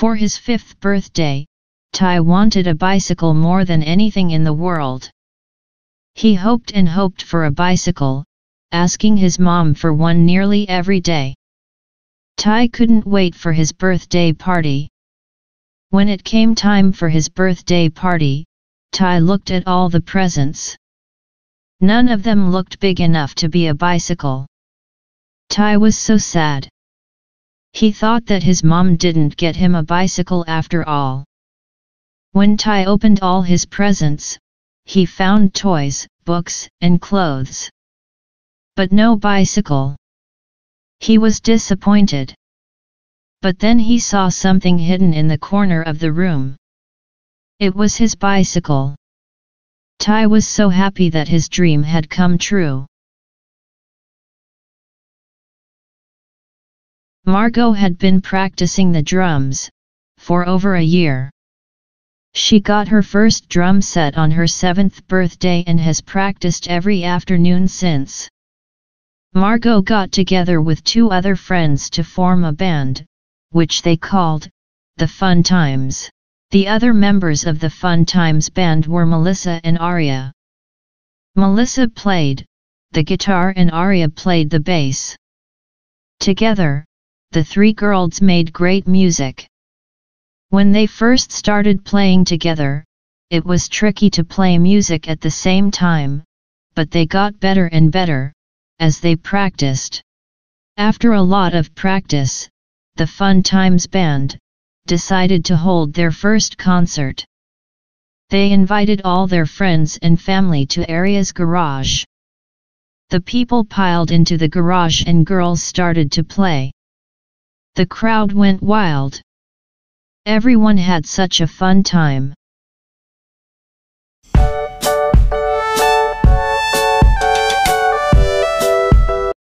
For his 5th birthday, Tai wanted a bicycle more than anything in the world. He hoped and hoped for a bicycle, asking his mom for one nearly every day. Tai couldn't wait for his birthday party. When it came time for his birthday party, Tai looked at all the presents. None of them looked big enough to be a bicycle. Tai was so sad. He thought that his mom didn't get him a bicycle after all. When Tai opened all his presents, he found toys, books, and clothes. But no bicycle. He was disappointed. But then he saw something hidden in the corner of the room. It was his bicycle. Tai was so happy that his dream had come true. Margot had been practicing the drums for over a year. She got her first drum set on her 7th birthday and has practiced every afternoon since. Margot got together with 2 other friends to form a band, which they called the Fun Times. The other members of the Fun Times band were Melissa and Aria. Melissa played the guitar and Aria played the bass. Together, the 3 girls made great music. When they first started playing together, it was tricky to play music at the same time, but they got better and better as they practiced. After a lot of practice, the Fun Times band decided to hold their first concert. They invited all their friends and family to Aria's garage. The people piled into the garage and girls started to play. The crowd went wild. Everyone had such a fun time.